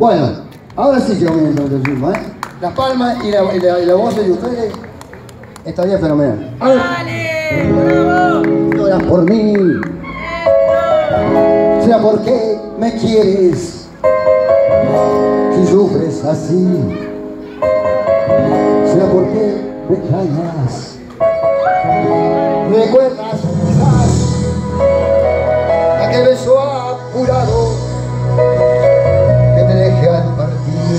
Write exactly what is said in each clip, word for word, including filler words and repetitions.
Bueno, ahora sí que comienza el ritmo, ¿eh? Las palmas y la, y la, y la voz de ustedes estaría fenomenal. A ver. Lloras por mí, sea porque me quieres, si sufres así, sea porque me extrañas, recuerdas quizás aquel beso apurado que te dejé al partir,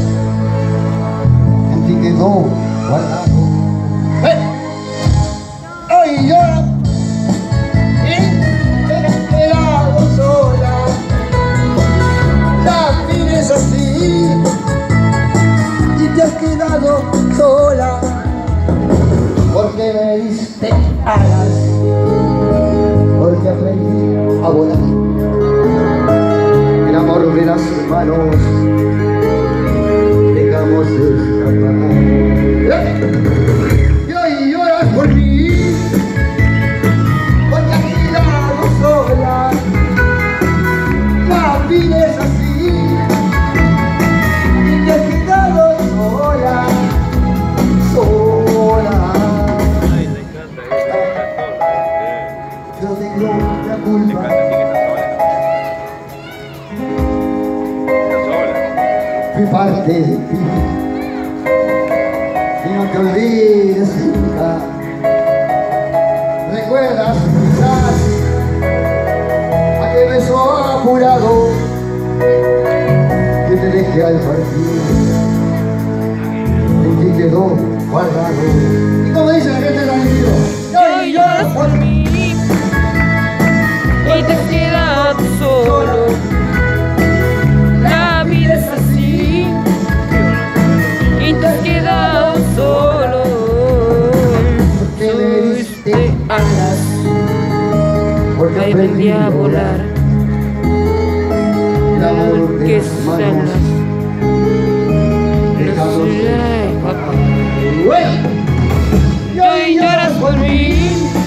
en ti quedó guardado. ¡Eh! ¡Ay, llora! Y te has quedado sola, la vida es así, y te has quedado sola, porque me diste alas, porque aprendí a volar. El amor de las manos dejamos escapar. Y hoy lloras por mí, porque has quedado sola, la vida es así, y te has quedado sola, sola. Yo tengo la culpa, fui parte de ti, y no te olvides nunca. ¿Recuerdas quizás aquel beso apurado que te dejé al partir? En ti quedó guardado. Y como dice la gente del libro, hoy lloras por mí y te has quedado solo, la vida es así y te has quedado solo, porque me diste alas, porque aprendí a volar, el amor de que las manos dejamos sanas. escapar. Y hoy lloras por mí